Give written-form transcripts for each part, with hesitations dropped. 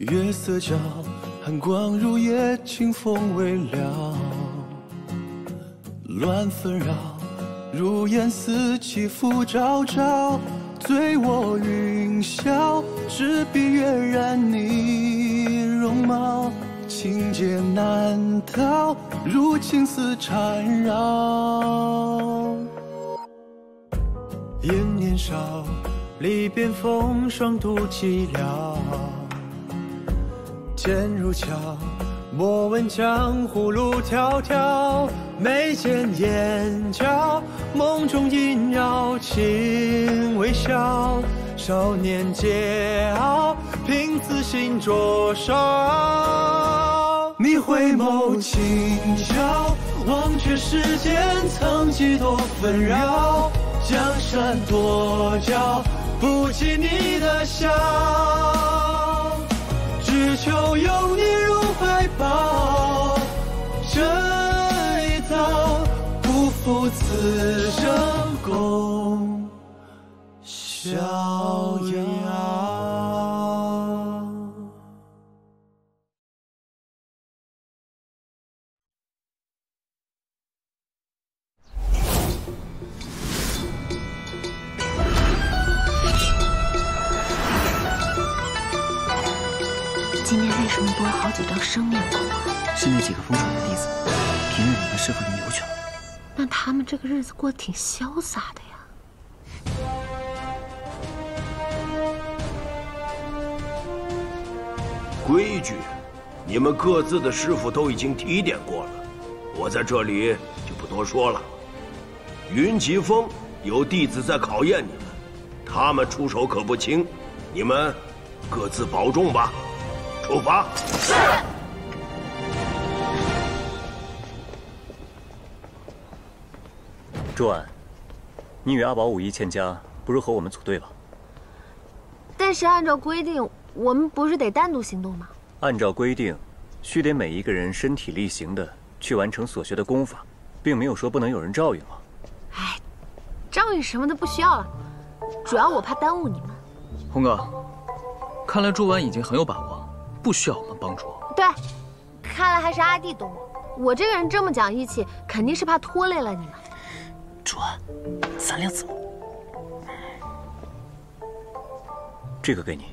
月色照，寒光如夜，清风微了，乱纷扰，如烟似起伏昭昭。醉卧云霄，执笔跃然你容貌，情劫难逃，如青丝缠绕。因年少，离别风霜度寂寥。剑如鞘，莫问江湖路迢迢。眉间眼角，梦中萦绕，轻微笑。少年桀骜，凭自信灼烧。你回眸轻巧，忘却世间曾几多纷扰。江山多娇，不及你的笑。只求有你如怀抱，这一遭不负此生共逍遥。 今天为什么多了好几张生面孔啊？ 是那几个封锁的弟子，平日里跟师傅轮流去了。 那他们这个日子过得挺潇洒的呀。 规矩，你们各自的师傅都已经提点过了，我在这里就不多说了。云疾风有弟子在考验你们，他们出手可不轻，你们各自保重吧。出发。是。 朱安，你与阿宝武艺欠佳，不如和我们组队吧。 但是按照规定，我们不是得单独行动吗？ 按照规定，须得每一个人身体力行的去完成所学的功法，并没有说不能有人照应啊。 哎，照应什么的不需要了，主要我怕耽误你们。 红哥，看来朱安已经很有把握。不需要我们帮助。 对，看来还是阿弟懂我。我这个人这么讲义气，肯定是怕拖累了你们。 朱安，3两字母。 这个给你。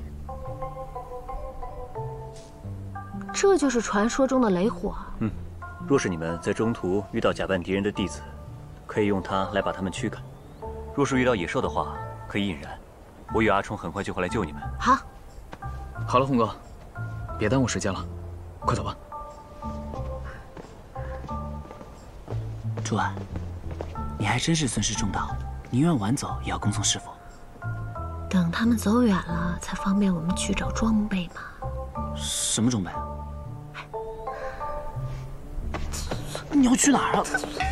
这就是传说中的雷火。 若是你们在中途遇到假扮敌人的弟子，可以用它来把他们驱赶；若是遇到野兽的话，可以引燃。我与阿冲很快就会来救你们。 好。 好了，红哥。别耽误时间了，快走吧。 朱安，你还真是尊师重道，宁愿晚走也要恭送师傅。 等他们走远了，才方便我们去找装备嘛。 什么装备？你要去哪儿啊？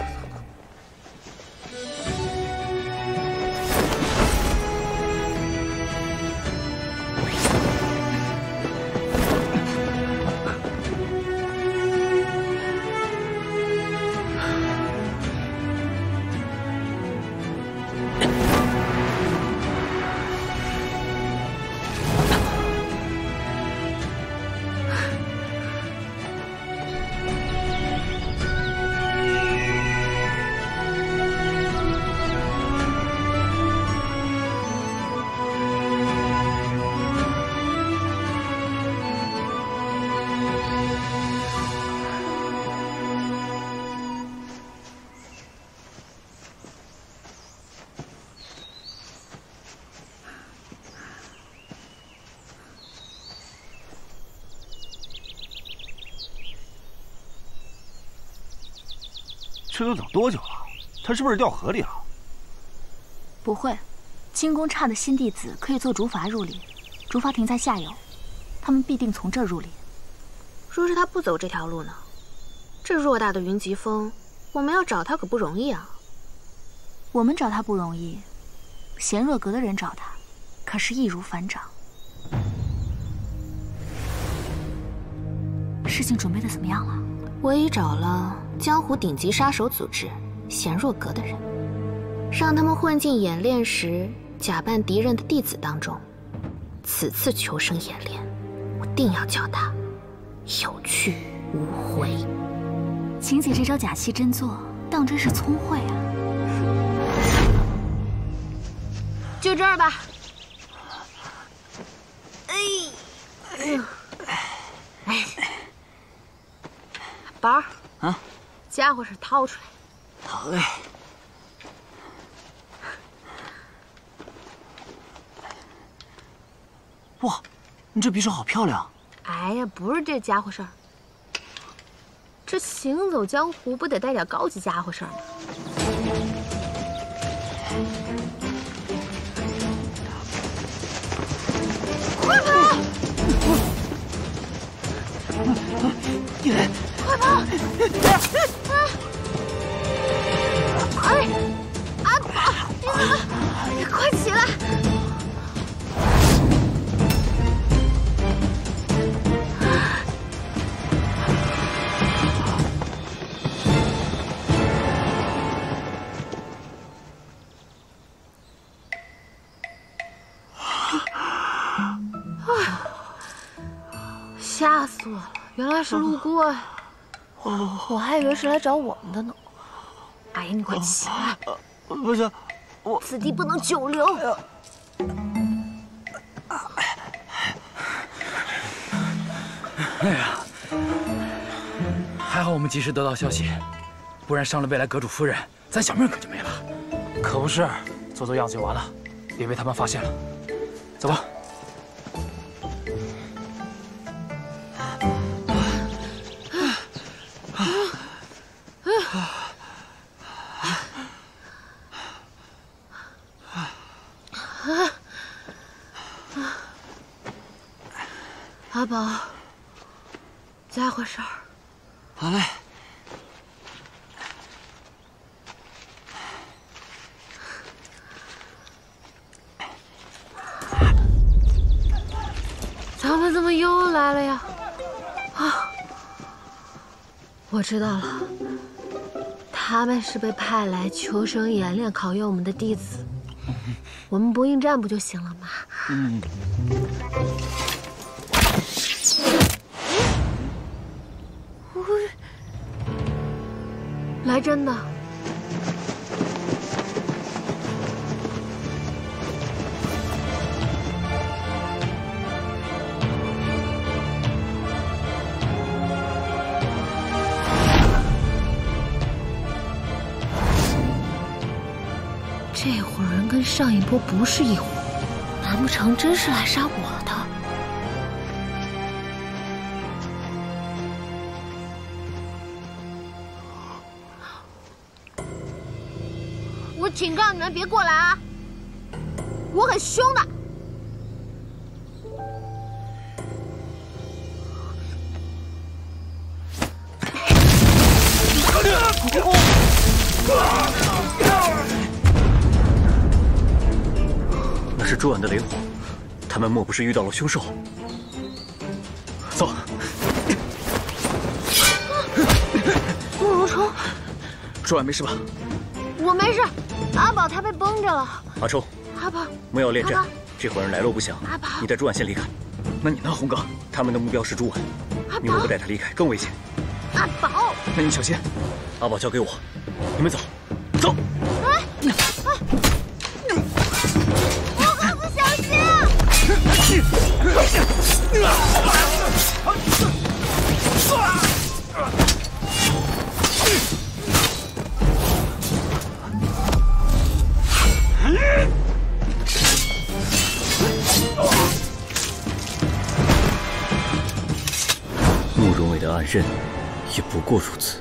这都等多久了？他是不是掉河里了？ 不会，轻功差的新弟子可以坐竹筏入里，竹筏停在下游，他们必定从这儿入里。 若是他不走这条路呢？这偌大的云疾风，我们要找他可不容易啊。 我们找他不容易，贤若阁的人找他，可是易如反掌。事情准备的怎么样了？ 我已找了江湖顶级杀手组织贤若阁的人，让他们混进演练时假扮敌人的弟子当中。此次求生演练，我定要叫他有去无回。 晴姐这招假戏真做，当真是聪慧啊！ 就这儿吧。宝儿啊， 家伙事掏出来。 好嘞。哇，你这匕首好漂亮！ 哎呀，不是这家伙事儿，这行走江湖不得带点高级家伙事儿吗？快跑！快跑！哎，阿宝，你怎么？快起来！吓死我了！原来是路过呀，我还以为是来找我们的呢。哎呀，你快起来！ 不是，我此地不能久留。 哎呀，还好我们及时得到消息，不然伤了未来阁主夫人，咱小命可就没了。可不是，做做样子就完了，别被他们发现了。走吧。 阿宝，家伙事儿。 好嘞。 咱们怎么又来了呀？啊，我知道了，他们是被派来求生演练、考验我们的弟子。我们不应战不就行了吗？来真的。这伙人跟上一波不是一伙，难不成真是来杀我的？我警告你们别过来啊！我很凶的。 那是朱婉的雷火，他们莫不是遇到了凶兽？走。 慕容冲， 朱婉没事吧？ 我没事。阿宝他被绷着了。 阿冲， 阿宝， 莫要恋战，这伙人来路不详。 阿宝， 你带朱婉先离开。 那你呢，红哥？ 他们的目标是朱婉，你若不带他离开，更危险。 阿宝， 那你小心。 阿宝交给我，你们走，走。 我告诉小心。 慕容伟的暗刃也不过如此。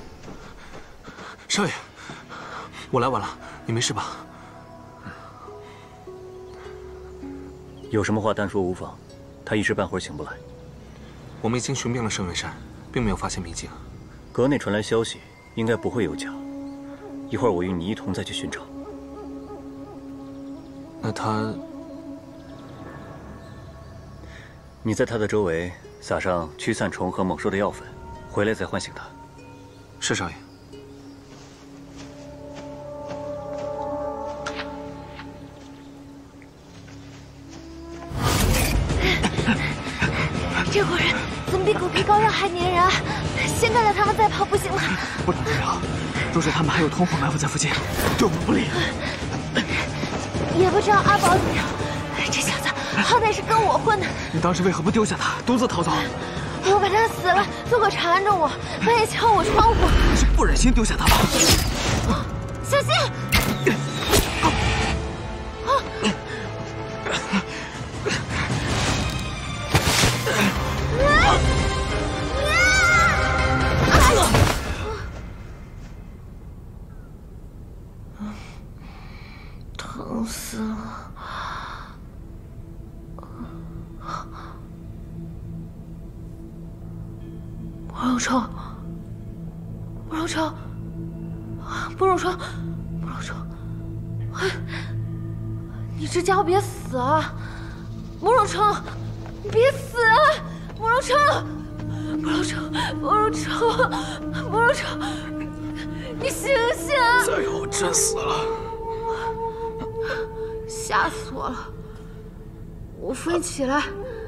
少爷，我来晚了，你没事吧？ 有什么话单说无妨，他一时半会儿醒不来。 我们已经寻遍了圣元山，并没有发现秘境。 阁内传来消息，应该不会有假。一会儿我与你一同再去寻找。 那他…… 你在他的周围撒上驱散虫和猛兽的药粉，回来再唤醒他。 是少爷。 太粘人，先干掉他们再跑，不行吗？ 不能这样，若是他们还有同伙埋伏在附近，对我们不利。 也不知道阿宝怎么样，这小子好歹是跟我混的。 你当时为何不丢下他，独自逃走？ 我怕他死了，坐狗缠着我，半夜敲我窗户。 你是不忍心丢下他吧？ 小心！疼死了！慕容冲，慕容冲，慕容冲，慕容冲，你这家伙别死啊！慕容冲，你别死啊！慕容冲，慕容冲，慕容冲，慕容冲，你醒醒！ 再有我真死了！ 吓死我了！我扶你起来。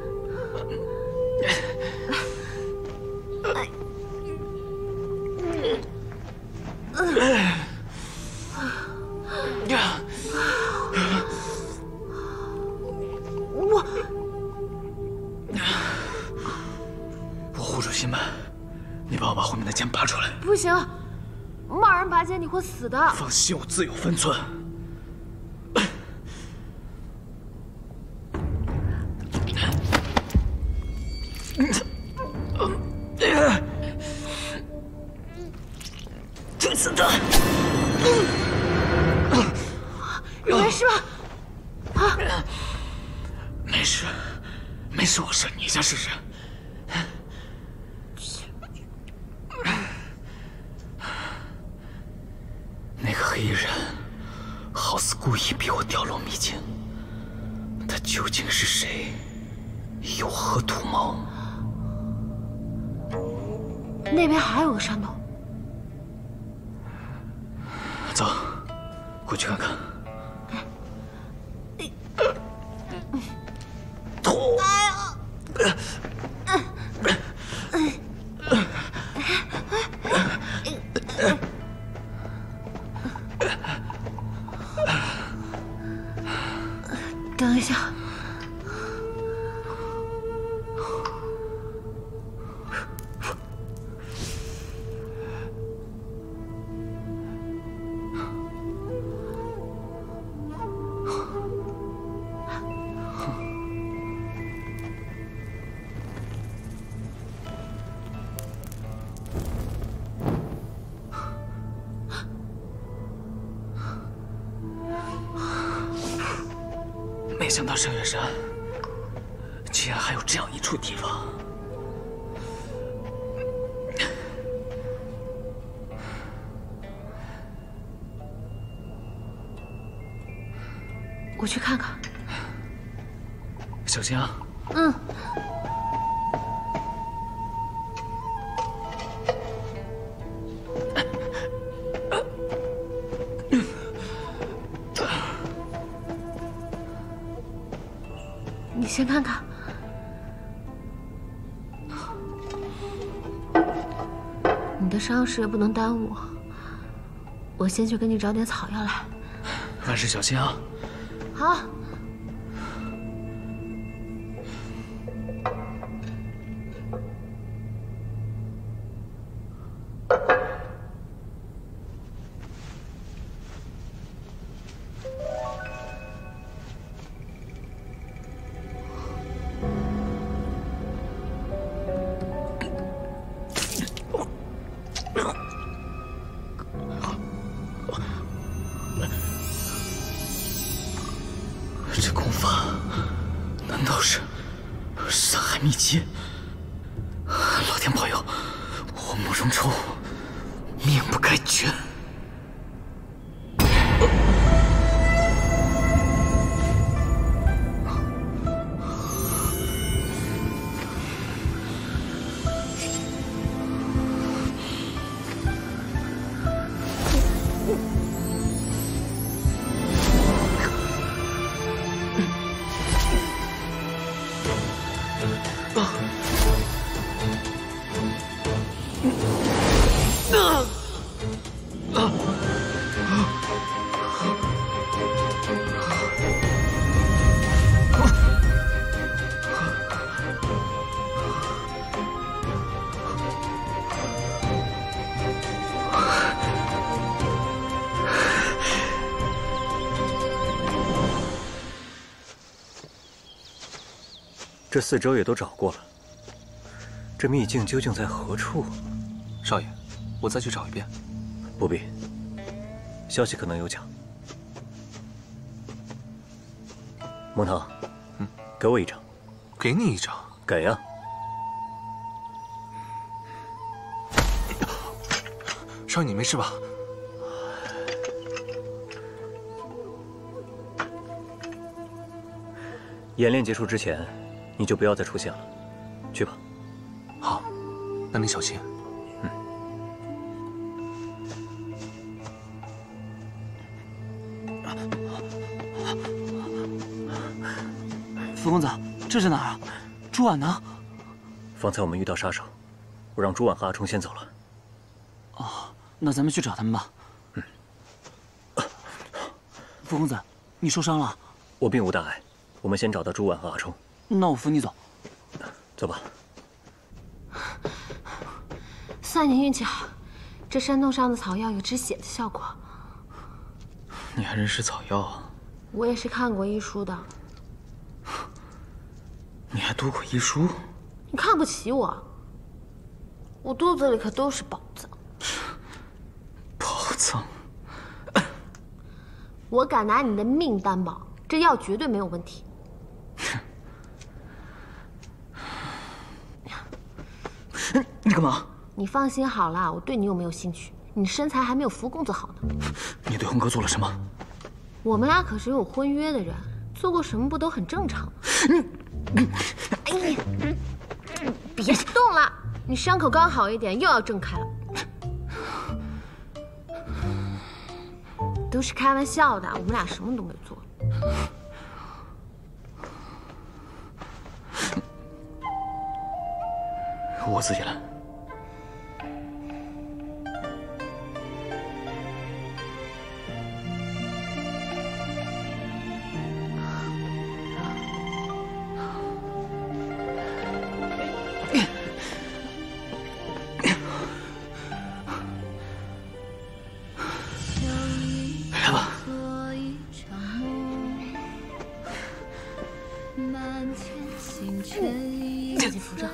我护住心门，你帮我把后面的剑拔出来。 不行，贸然拔剑你会死的。 放心，我自有分寸。追死他！ 你没事吧？啊？ 没事，没事，我射你一下试试。那个黑衣人，好似故意逼我掉落秘境。他究竟是谁？有何图谋？ 那边还有个山洞。 走，过去看看。 等一下。 没想到圣月山竟然还有这样一处地方。 我去看看。 小心啊！ 嗯。你先看看。你的伤势也不能耽误，我先去给你找点草药来。 万事小心啊！ 好。 这功法难道是山海秘籍？老天保佑，我慕容冲命不该绝。 这四周也都找过了，这秘境究竟在何处？ 少爷，我再去找一遍。 不必，消息可能有假。蒙堂，给我一张。 给你一张。 给呀。 少爷，你没事吧？ 演练结束之前，你就不要再出现了。去吧。 好，那你小心。 福公子，这是哪儿啊？朱婉呢？ 方才我们遇到杀手，我让朱婉和阿冲先走了。 哦，那咱们去找他们吧。福公子，你受伤了？ 我并无大碍，我们先找到朱婉和阿冲。 那我扶你走。 走吧。 算你运气好，这山洞上的草药有止血的效果。 你还认识草药啊？ 我也是看过医书的。 你还读过医书？ 你看不起我？我肚子里可都是宝藏。 宝藏？ 我敢拿你的命担保，这药绝对没有问题。 你干嘛？ 你放心好了，我对你又没有兴趣。你身材还没有福公子好呢。 你对红哥做了什么？ 我们俩可是有婚约的人，做过什么不都很正常吗？哎呀，别动了，你伤口刚好一点，又要挣开了。都是开玩笑的，我们俩什么都没做。 我自己来。来吧。 自己扶着。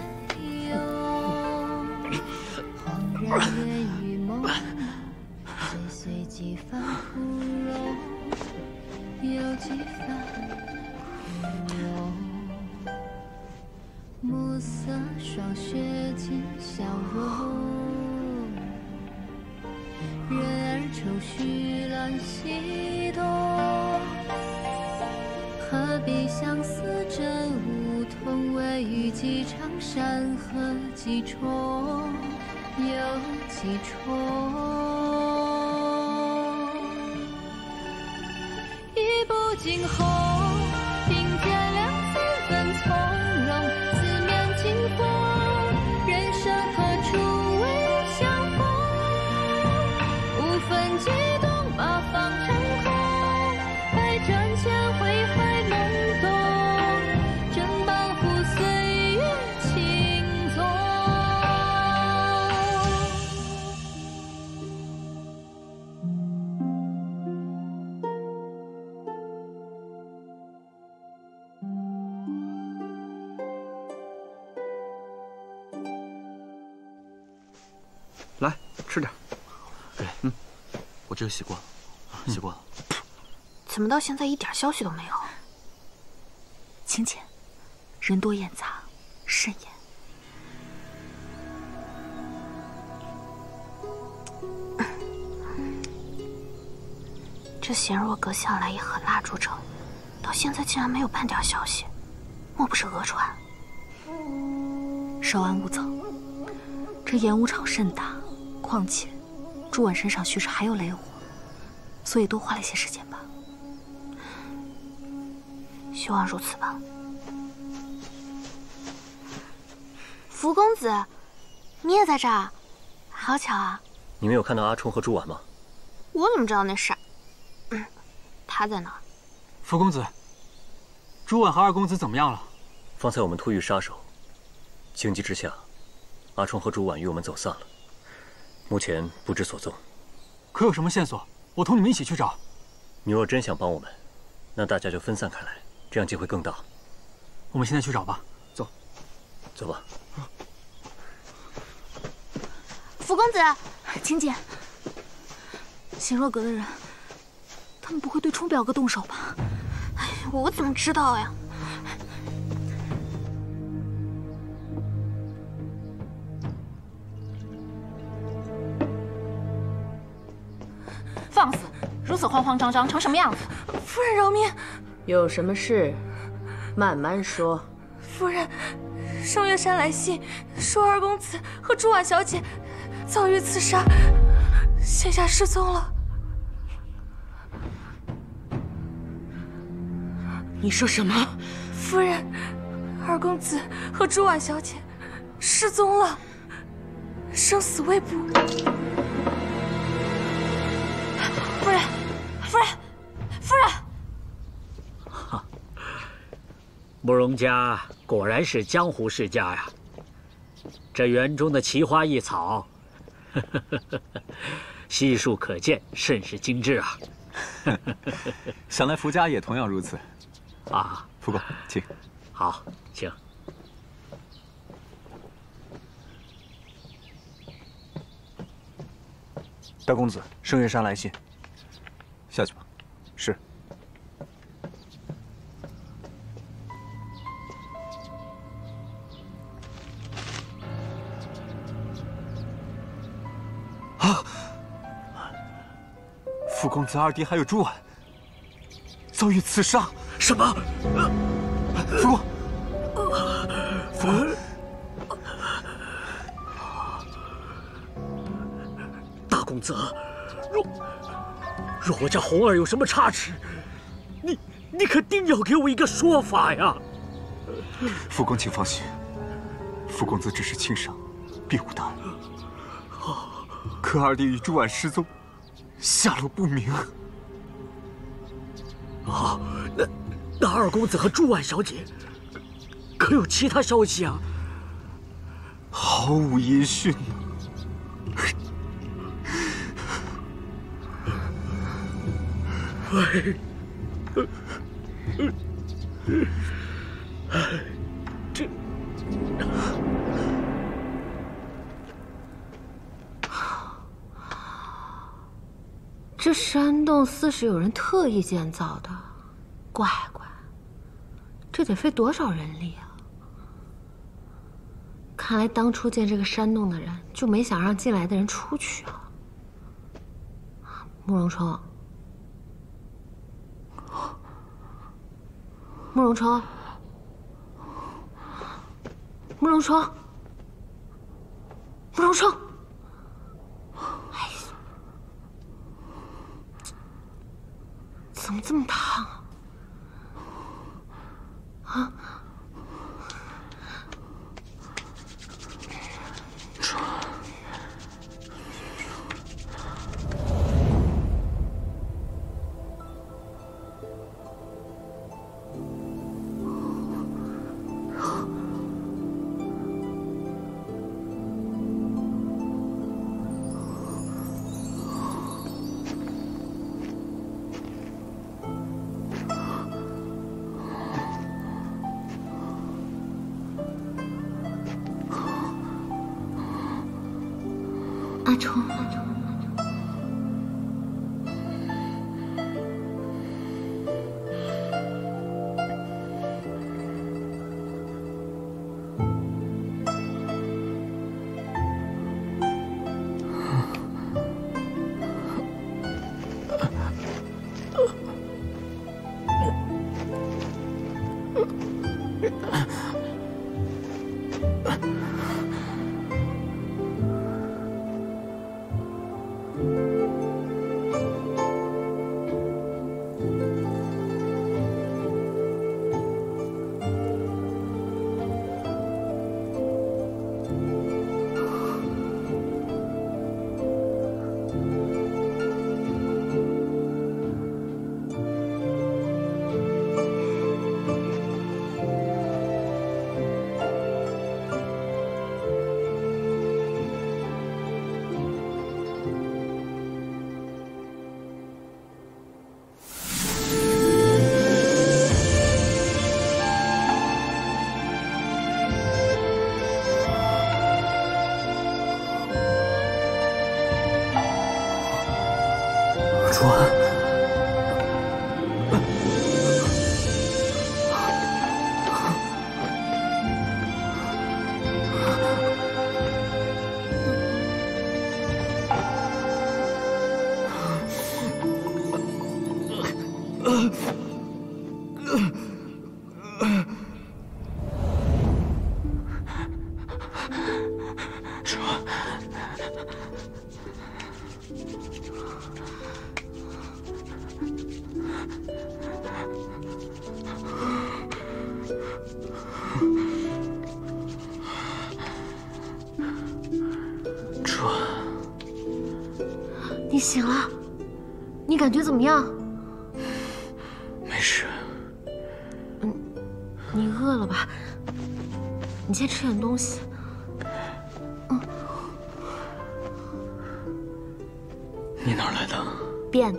暮色霜雪尽笑容，人儿愁绪乱西东。何必相思真梧桐，微雨几场山河几重又几重。一步惊鸿，听见两三分从容，四面清风，人生何处未相逢？五分激动，八方成空，百转千回还懵懂，正仿佛岁月轻纵。 来，吃点。 哎，我这个洗过了，洗过了。 怎么到现在一点消息都没有？清浅，人多眼杂，慎言。这贤若阁向来也很蜡烛城，到现在竟然没有半点消息，莫不是讹传？稍安勿躁，这演武场甚大，况且朱婉身上须知还有雷火，所以多花了些时间吧。希望如此吧。 福公子，你也在这儿，好巧啊！ 你没有看到阿冲和朱婉吗？ 我怎么知道那事儿？他在哪儿？ 福公子，朱婉和二公子怎么样了？ 方才我们突遇杀手，情急之下，阿冲和朱婉与我们走散了，目前不知所踪。 可有什么线索？我同你们一起去找。 你若真想帮我们，那大家就分散开来，这样机会更大。 我们现在去找吧， 走，走吧。 福公子，请进。星若阁的人，他们不会对冲表哥动手吧？哎，我怎么知道呀？ 放肆！如此慌慌张张，成什么样子？ 夫人饶命！ 有什么事，慢慢说。 夫人，圣月山来信说二公子和朱婉小姐遭遇刺杀，现下失踪了。 你说什么？ 夫人，二公子和朱婉小姐失踪了，生死未卜。夫人，夫人，夫人！ 哈，慕容家果然是江湖世家呀。这园中的奇花异草，悉数可见，甚是精致啊。 想来福家也同样如此。 啊， 福公，请。 好，请。 大公子，圣月山来信。 下去吧。 是。 啊！福公子二弟还有朱婉遭遇刺杀。 什么？ 福公，福公， 大公子，若我家红儿有什么差池，你可定要给我一个说法呀！ 福公请放心，福公子只是轻伤，并无大碍。可二弟与朱婉失踪，下落不明。 啊，那二公子和朱婉小姐，可有其他消息啊？ 毫无音讯。 这山洞似是有人特意建造的，乖乖，这得费多少人力啊！看来当初建这个山洞的人就没想让进来的人出去啊。慕容冲，慕容冲，慕容冲，慕容冲。怎么这么烫啊？啊！阿冲， 朱安， 你醒了，你感觉怎么样？ 没事。 你饿了吧？你先吃点东西。 你哪儿来的？ 变的。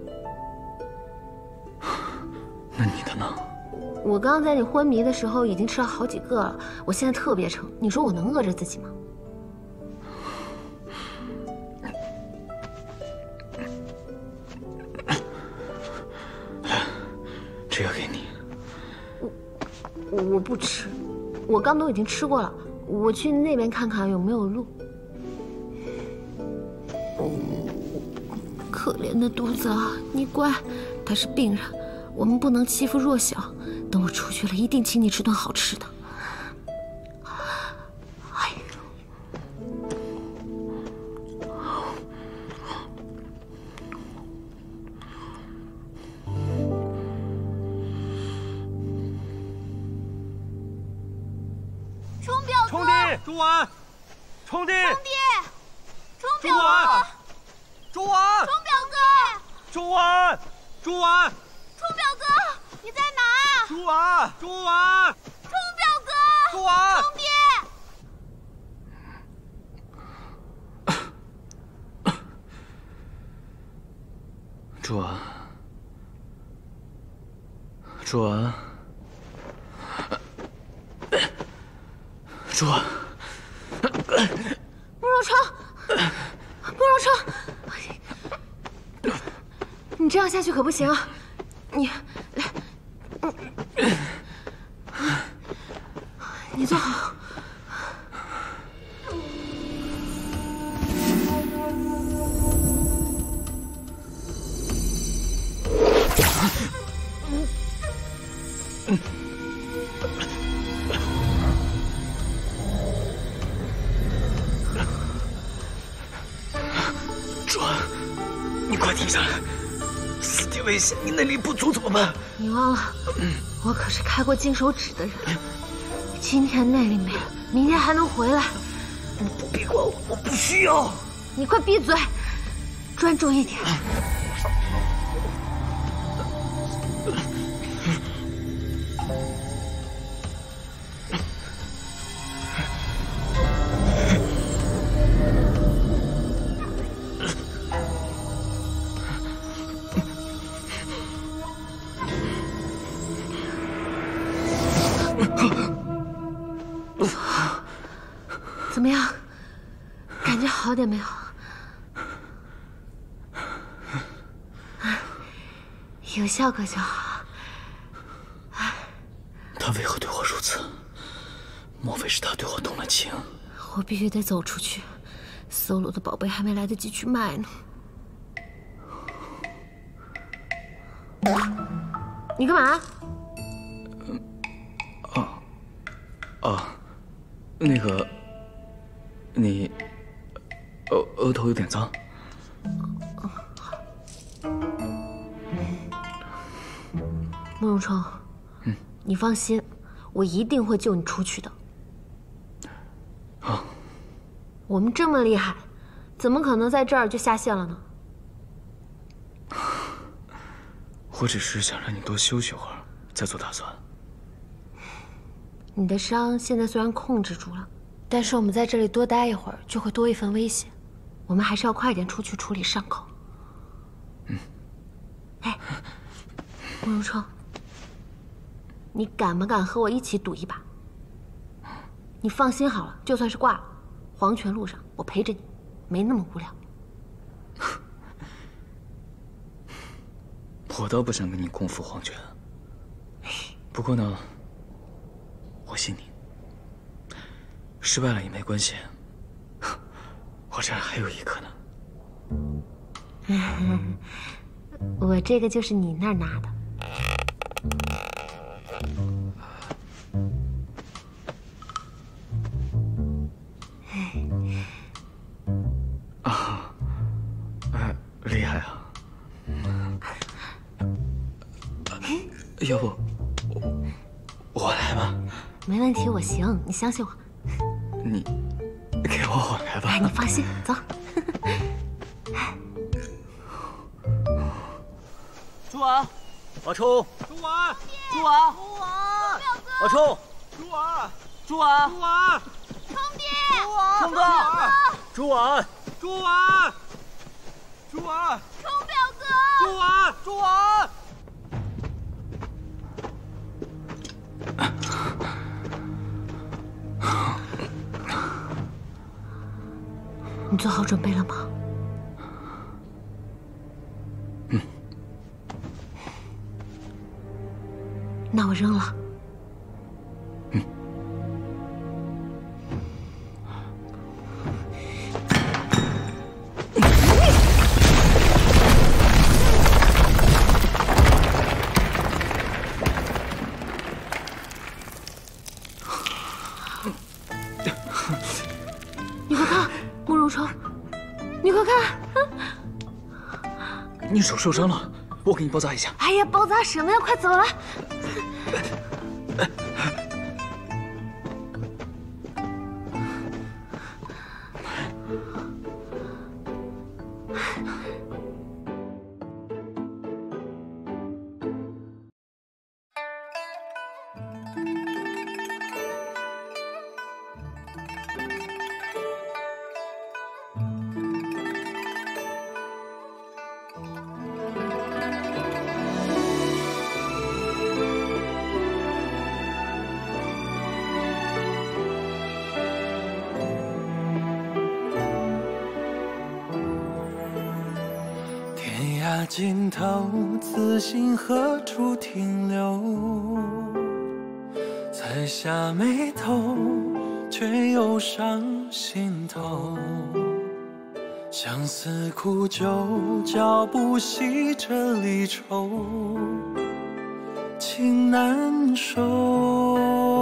那你的呢？ 我刚刚在你昏迷的时候已经吃了好几个了，我现在特别撑。你说我能饿着自己吗？ 这个给你。 我不吃，我刚都已经吃过了。我去那边看看有没有路。可怜的肚子啊，你乖，他是病人，我们不能欺负弱小。等我出去了，一定请你吃顿好吃的。哎冲表哥！ 冲弟，朱完，冲弟， 冲弟，冲朱表哥！ 完，朱完， 冲表哥！ 朱完，朱完， 冲表哥，你在哪？ 朱完，朱完， 冲表哥！ 朱完， 冲弟！ 朱安，朱安，朱安， 慕容成，慕容成，你这样下去可不行啊！你来，你坐好。 朱安，你快停下来！死地危险，你内力不足怎么办？ 你忘了，我可是开过金手指的人。今天内力没了，明天还能回来。 你不必管我，我不需要。 你快闭嘴，专注一点。怎么样？感觉好点没有？有效果就好。 他为何对我如此？莫非是他对我动了情？ 我必须得走出去，搜罗的宝贝还没来得及去卖呢。你干嘛？ 那个，你，额头有点脏。 慕容冲，你放心，我一定会救你出去的。 好。 我们这么厉害，怎么可能在这儿就下线了呢？ 我只是想让你多休息会儿，再做打算。 你的伤现在虽然控制住了，但是我们在这里多待一会儿，就会多一份危险。我们还是要快点出去处理伤口。哎，慕容冲，你敢不敢和我一起赌一把？你放心好了，就算是挂了，黄泉路上我陪着你，没那么无聊。 我倒不想跟你共赴黄泉，不过呢，我信你。失败了也没关系，我这儿还有一颗呢。 我这个就是你那儿拿的。 啊，厉害啊！要不我来吧？ 没问题，我行，你相信我。 你给我来吧。 哎，你放心，走。 朱婉， 阿冲， 朱婉， 朱婉， 阿冲， 朱婉， 朱婉， 朱婉， 冲爹， 冲哥， 朱婉， 朱婉，朱婉， 冲表哥， 朱婉，朱婉。 你做好准备了吗？ 嗯。 那我扔了。 嗯。 你快看，慕容冲，你快看！ 你手受伤了，我给你包扎一下。 哎呀，包扎什么呀？快走了！ 尽头，此心何处停留？才下眉头，却又上心头。相思苦酒，浇不熄这离愁，情难收。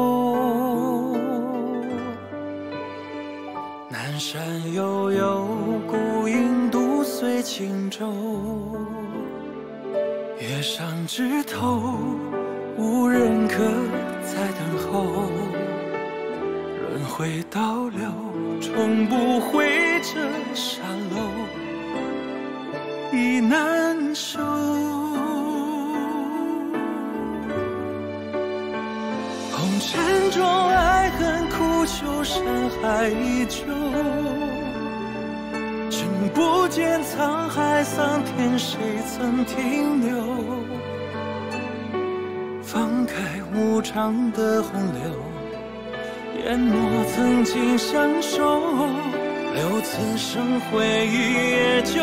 南山悠悠，孤影独随轻舟。月上枝头，无人可再等候。轮回倒流，重不回这沙漏，已难收。红尘中爱恨苦求，山海依旧。君不见沧海桑田，谁曾停留？放开无常的洪流，淹没曾经相守。留此生回忆，也就